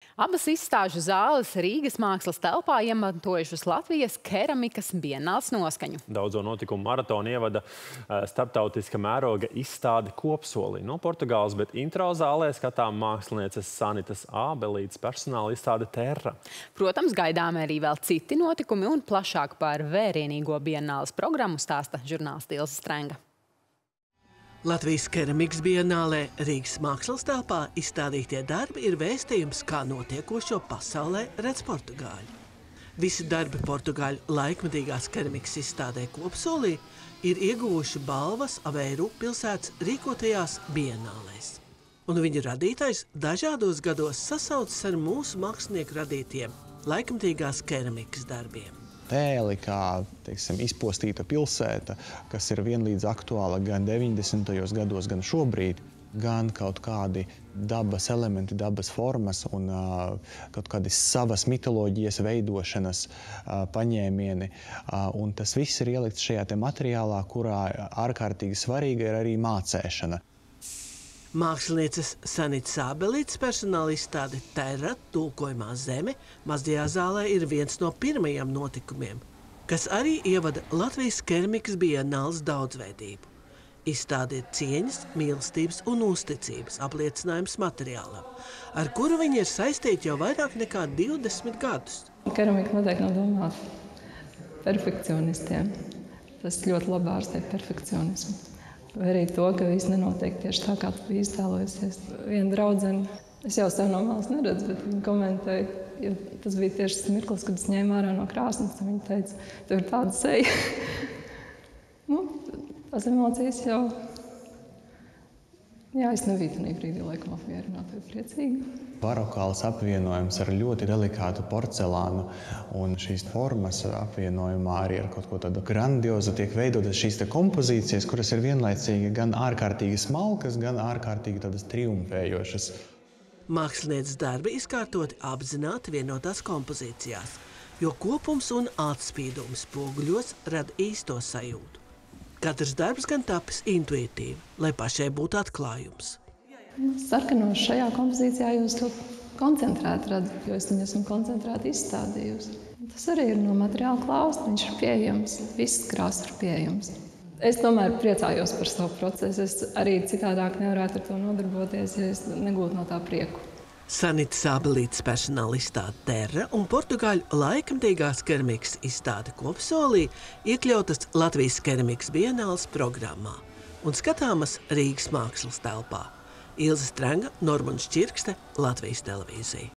Abas izstāžu zāles Rīgas mākslas telpā iemantojušas Latvijas keramikas bienāls noskaņu. Daudzo notikumu maratonu ievada starptautiska mēroga izstāde Kopsolī no Portugāles, bet intro zālē skatām mākslinieces Sanitas Ābelītes personāla izstāde Terra. Protams, gaidām arī vēl citi notikumi un plašāk par vērienīgo bienāles programmu stāsta žurnāliste Ilze Strenga. Latvijas keramikas bienālē Rīgas mākslas telpā izstādītie darbi ir vēstījums, kā notiekošo pasaulē redz portugāļi. Visi darbi Portugāļu laikmetīgās keramikas izstādē Kopsolī ir ieguvuši balvas Aveiru pilsētas rīkotajās bienālēs. Un viņu radītais dažādos gados sasaucas ar mūsu mākslinieku radītiem laikmetīgās keramikas darbiem. Tēli, kā izpostīta pilsēta, kas ir vienlīdz aktuāla gan 90. gados, gan šobrīd, gan kaut kādi dabas elementi, dabas formas un kaut kādi savas mitoloģijas veidošanas paņēmieni. Un tas viss ir ielikts šajā materiālā, kurā ārkārtīgi svarīga ir arī mācēšana. Mākslinieces Sanitas Ābelītes personāla izstāde Terra, tulkojumā Zeme, mazajā zālē ir viens no pirmajiem notikumiem, kas arī ievada Latvijas keramikas bienāles daudzveidību. Izstāde ir cieņas, mīlestības un uzticības apliecinājums materiālam, ar kuru viņi ir saistīti jau vairāk nekā 20 gadus. Keramika noteikti nav domāta perfekcionistiem. Tas ļoti labi ārstē perfekcionismu. Vai arī to, ka viss nenotiek tieši tā, kā tu biji iztēlojusies. Viena draudzene, es jau sev no malas neredzu, bet viņa komentēja, jo tas bija tieši tas mirklis, kad es ņēmu ārā no krāsnes, un viņa teica, tev ir tāda seja. Tās emocijas jau... Jā, es nebiju tajā brīdī laikam apmierināta vai priecīga. Barokāls apvienojums ar ļoti delikātu porcelānu, un šīs formas apvienojumā arī ar kaut ko tādu grandiozu tiek veidotas šīs kompozīcijas, kuras ir vienlaicīgi gan ārkārtīgi smalkas, gan ārkārtīgi tādas triumfējošas. Mākslinieces darbi izkārtoti apzināti vienotās kompozīcijās, jo kopums un atspīdums spoguļos rada īsto sajūtu. Katrs darbs gan tapis intuitīvi, lai pašai būtu atklājums. Sarkanos šajā kompozīcijā jūs to koncentrēti redzat, jo es viņu esmu koncentrēti izstādījusi. Tas arī ir no materiāla klāsta, viņš ir pieejams, viss krāsas ir pieejams. Es tomēr priecājos par savu procesu, es arī citādāk nevarētu ar to nodarboties, ja es negūtu no tā prieku. Sanitas Ābelītes personāla izstāde Terra un portugāļu laikmetīgās keramikas izstāde Kopsolī iekļautas Latvijas keramikas bienāles programmā un skatāmas Rīgas mākslas telpā. Ilze Strenga, Normunds Čirkste, Latvijas televīzija.